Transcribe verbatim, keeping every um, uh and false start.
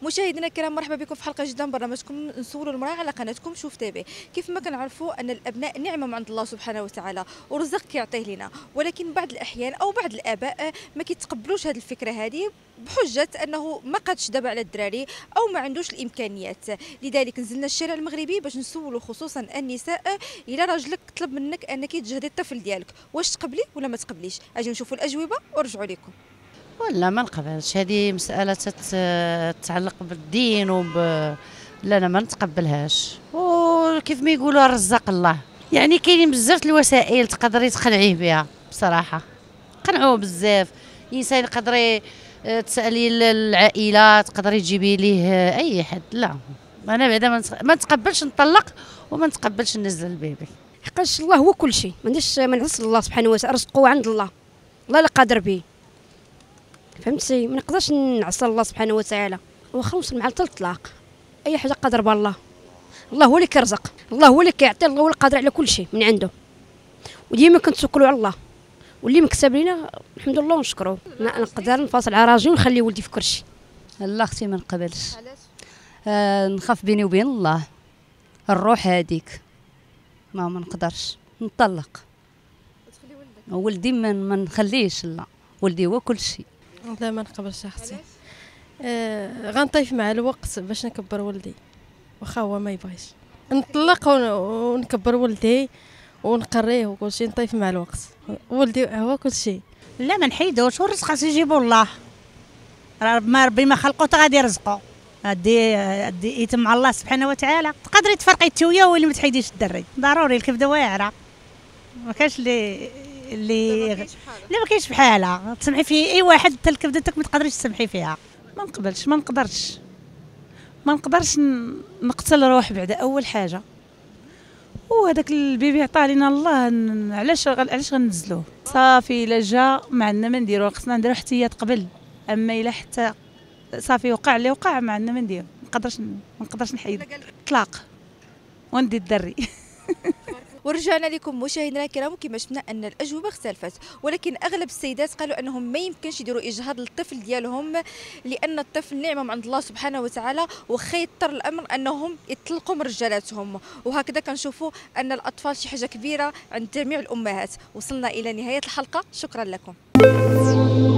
مشاهدينا الكرام، مرحبا بكم في حلقه جديده من برنامجكم نسولوا المراه على قناتكم شوف تيفي. كيف ما كنعرفوا ان الابناء نعمه من عند الله سبحانه وتعالى ورزق كيعطيه لنا، ولكن بعض الاحيان او بعض الاباء ما كيتقبلوش هذه الفكره هذه بحجه انه ما قادش دابا على الدراري او ما عندوش الامكانيات. لذلك نزلنا الشارع المغربي باش نسولوا خصوصا النساء، الى راجلك طلب منك انك تجهدي الطفل ديالك واش تقبلي ولا ما تقبليش؟ اجي نشوفوا الاجوبه ورجعوا لكم. ولا ما نقبلش، هذه مسألة تتعلق بالدين وب لا انا ما نتقبلهاش. وكيف ما يقولوا رزق الله، يعني كاينين بزاف الوسائل تقدري تقنعيه بها بصراحة، قنعوه بزاف. الانسان يقدر تسالي العائلة، تقدري تجيبي ليه اي حد. لا انا بعدا ما نتقبلش نطلق وما نتقبلش ننزل البيبي. حقاش الله هو كل شيء، ما عنديش ما نعس الله سبحانه وتعالى، رزقه عند الله، الله اللي قادر به. فهمتي؟ ما نقدرش نعصى الله سبحانه وتعالى. واخا نوصل مع الطلاق، اي حاجه قادر بالله. الله هو اللي كيرزق، الله هو اللي كيعطي، الله هو القادر على كل شيء من عنده، وديما كنتوكلوا على الله. واللي مكتب لينا الحمد لله ونشكروه. نقدر نفاصل على راجلي ونخلي ولدي في كل شيء. لا اختي ما نقبلش. علاش؟ آه نخاف بيني وبين الله، الروح هذيك ما ما نقدرش نطلق. تخلي ولدك؟ ولدي ما ما نخليش، لا ولدي هو كل شيء. لا ما نقبلش اختي. آه غنطيف مع الوقت باش نكبر ولدي، واخا هو ما يبغيش. نطلق ونكبر ولدي ونقريه وكل شيء، نطيف مع الوقت. ولدي هو كل شيء. لا ما نحيدوش، والرزق خاص يجيبو الله. راه ما ربي ما خلقو غادي يرزقو، هادي هادي يتم مع الله سبحانه وتعالى. تقدري تفرقي التويه واللي ما تحيديش الدري، ضروري الكبده واعره. ما كاينش اللي اللي لا ما كاينش بحالها تسمحي فيه اي واحد. حتى الكبدتك ما تقدريش تسمحي فيها. ما نقبلش، ما نقدرش ما نقدرش نقتل روح بعدا اول حاجه. وهذاك البيبي عطاه لينا الله، علاش علاش غنزلوه؟ صافي الا جا ما عندنا ما نديرو، خصنا نديرو احتياط قبل. اما الا حتى صافي وقع اللي وقع ما عندنا ما نديرو، ما نقدرش ما نقدرش نحيد طلاق وندي الدري. ورجعنا لكم مشاهدينا الكرام، كما شفنا ان الاجوبه اختلفت، ولكن اغلب السيدات قالوا انهم ما يمكنش يديروا اجهاض للطفل ديالهم، لان الطفل نعمه من عند الله سبحانه وتعالى، وخا يضطر الامر انهم يطلقوا من رجالاتهم. وهكذا كنشوفوا ان الاطفال شي حاجه كبيره عند جميع الامهات. وصلنا الى نهايه الحلقه، شكرا لكم.